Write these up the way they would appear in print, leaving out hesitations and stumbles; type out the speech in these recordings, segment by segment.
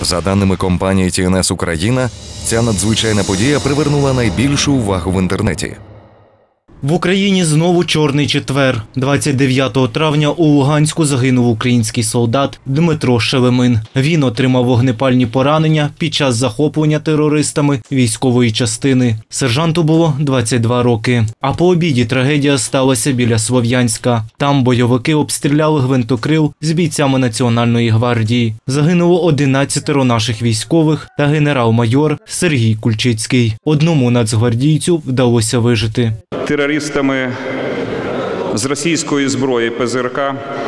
За даними компанії TNS Україна, ця надзвичайна подія привернула найбільшу увагу в інтернеті. В Україні знову чорний четвер. 29 травня у Луганську загинув український солдат Дмитро Шелемин. Він отримав вогнепальні поранення під час захоплення терористами військової частини. Сержанту було 22 роки. А по обіді трагедія сталася біля Слов'янська. Там бойовики обстріляли гвинтокрил з бійцями Національної гвардії. Загинуло 11 наших військових та генерал-майор Сергій Кульчицький. Одному нацгвардійцю вдалося вижити. Терористами з російської зброї ПЗРК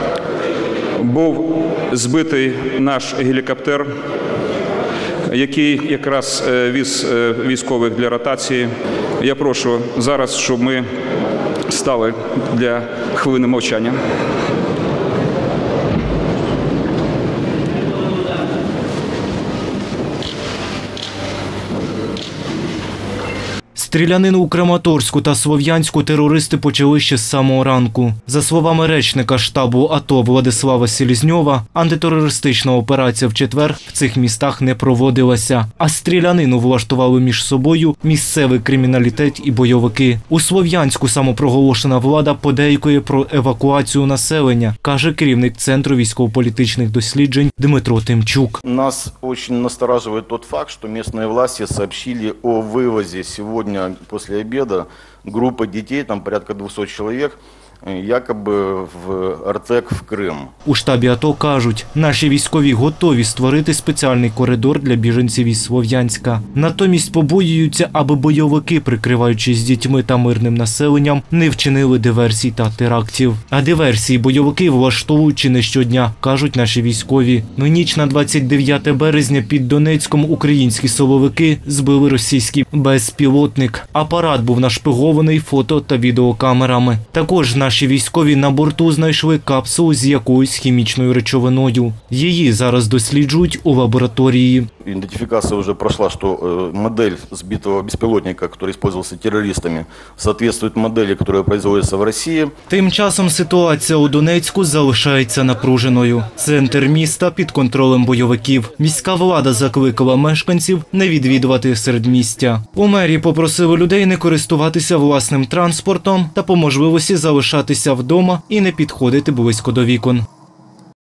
був збитий наш гелікоптер, який якраз віз військових для ротації. Я прошу зараз, щоб ми стали для хвилини мовчання. Стрілянину у Краматорську та Слов'янську терористи почали ще з самого ранку. За словами речника штабу АТО Владислава Селезньова, антитерористична операція в четвер в цих містах не проводилася, а стрілянину влаштували між собою місцевий криміналітет і бойовики. У Слов'янську самопроголошена влада подейкує про евакуацію населення, каже керівник Центру військово-політичних досліджень Дмитро Тимчук. Нас дуже настораживает тот факт, що місцеві власті сообщили о вивозі сьогодні после обеда группа детей, там порядка 200 человек, якоби в Артек в Крим. У штабі АТО кажуть, наші військові готові створити спеціальний коридор для біженців із Слов'янська. Натомість побоюються, аби бойовики, прикриваючись дітьми та мирним населенням, не вчинили диверсій та терактів. А диверсії бойовики влаштовують чи не щодня, кажуть наші військові. В ніч на 29 березня під Донецьком українські силовики збили російський безпілотник. Апарат був нашпигований фото та відеокамерами. Також наші військові на борту знайшли капсулу з якоюсь хімічною речовиною. Її зараз досліджують у лабораторії. Идентификация уже прошла, что модель сбитого беспилотника, который использовался террористами, соответствует модели, которая производится в России. Тим часом ситуація у Донецьку залишається напруженою. Центр міста під контролем бойовиків. Міська влада закликала мешканців не відвідувати середмістя. У мерії попросили людей не користуватися власним транспортом та по можливості залишатися вдома і не підходити близько до вікон.